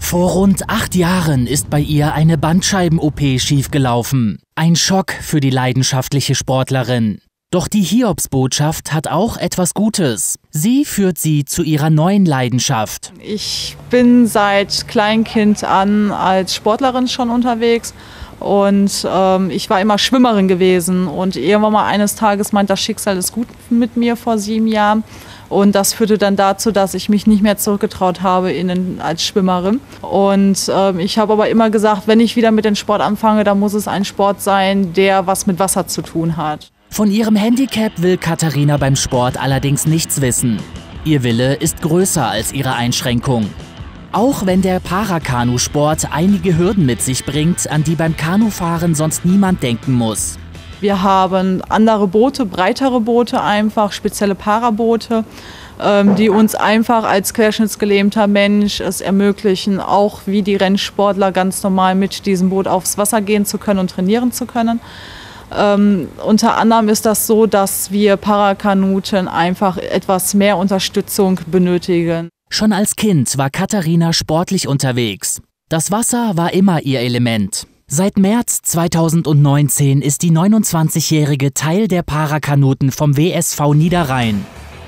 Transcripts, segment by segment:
Vor rund 8 Jahren ist bei ihr eine Bandscheiben-OP schiefgelaufen. Ein Schock für die leidenschaftliche Sportlerin. Doch die Hiobsbotschaft hat auch etwas Gutes. Sie führt sie zu ihrer neuen Leidenschaft. Ich bin seit Kleinkind an als Sportlerin schon unterwegs. Und ich war immer Schwimmerin gewesen. Und irgendwann mal eines Tages meint das Schicksal ist gut mit mir vor 7 Jahren. Und das führte dann dazu, dass ich mich nicht mehr zurückgetraut habe als Schwimmerin. Und ich habe aber immer gesagt, wenn ich wieder mit dem Sport anfange, dann muss es ein Sport sein, der was mit Wasser zu tun hat. Von ihrem Handicap will Katharina beim Sport allerdings nichts wissen. Ihr Wille ist größer als ihre Einschränkung. Auch wenn der Parakanusport einige Hürden mit sich bringt, an die beim Kanufahren sonst niemand denken muss. Wir haben andere Boote, breitere Boote einfach, spezielle Paraboote, die uns einfach als querschnittsgelähmter Mensch es ermöglichen, auch wie die Rennsportler ganz normal mit diesem Boot aufs Wasser gehen zu können und trainieren zu können. Unter anderem ist das so, dass wir Parakanuten einfach etwas mehr Unterstützung benötigen. Schon als Kind war Katharina sportlich unterwegs. Das Wasser war immer ihr Element. Seit März 2019 ist die 29-Jährige Teil der Parakanuten vom WSV Niederrhein.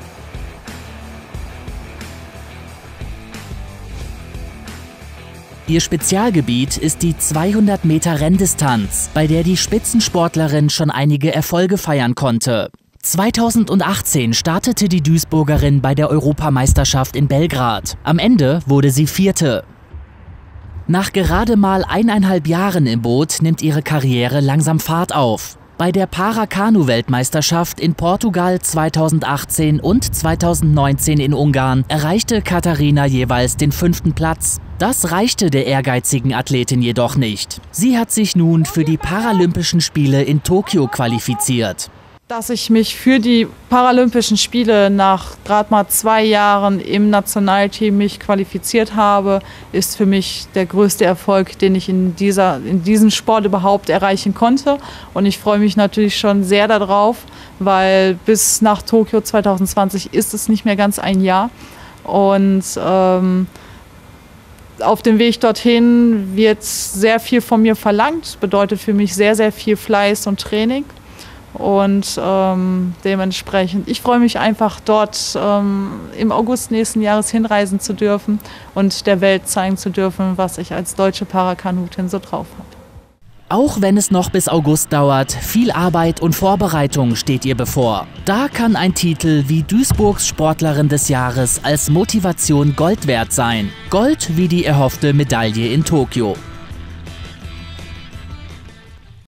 Ihr Spezialgebiet ist die 200 Meter Renndistanz, bei der die Spitzensportlerin schon einige Erfolge feiern konnte. 2018 startete die Duisburgerin bei der Europameisterschaft in Belgrad. Am Ende wurde sie 4. Nach gerade mal 1,5 Jahren im Boot nimmt ihre Karriere langsam Fahrt auf. Bei der Parakanu-Weltmeisterschaft in Portugal 2018 und 2019 in Ungarn erreichte Katharina jeweils den 5. Platz. Das reichte der ehrgeizigen Athletin jedoch nicht. Sie hat sich nun für die Paralympischen Spiele in Tokio qualifiziert. Dass ich mich für die Paralympischen Spiele nach gerade mal 2 Jahren im Nationalteam qualifiziert habe, ist für mich der größte Erfolg, den ich in diesem Sport überhaupt erreichen konnte. Und ich freue mich natürlich schon sehr darauf, weil bis nach Tokio 2020 ist es nicht mehr ganz ein Jahr. Und auf dem Weg dorthin wird sehr viel von mir verlangt, bedeutet für mich sehr, sehr viel Fleiß und Training. Und dementsprechend, ich freue mich einfach dort im August nächsten Jahres hinreisen zu dürfen und der Welt zeigen zu dürfen, was ich als deutsche Parakanutin so drauf habe. Auch wenn es noch bis August dauert, viel Arbeit und Vorbereitung steht ihr bevor. Da kann ein Titel wie Duisburgs Sportlerin des Jahres als Motivation Gold wert sein. Gold wie die erhoffte Medaille in Tokio.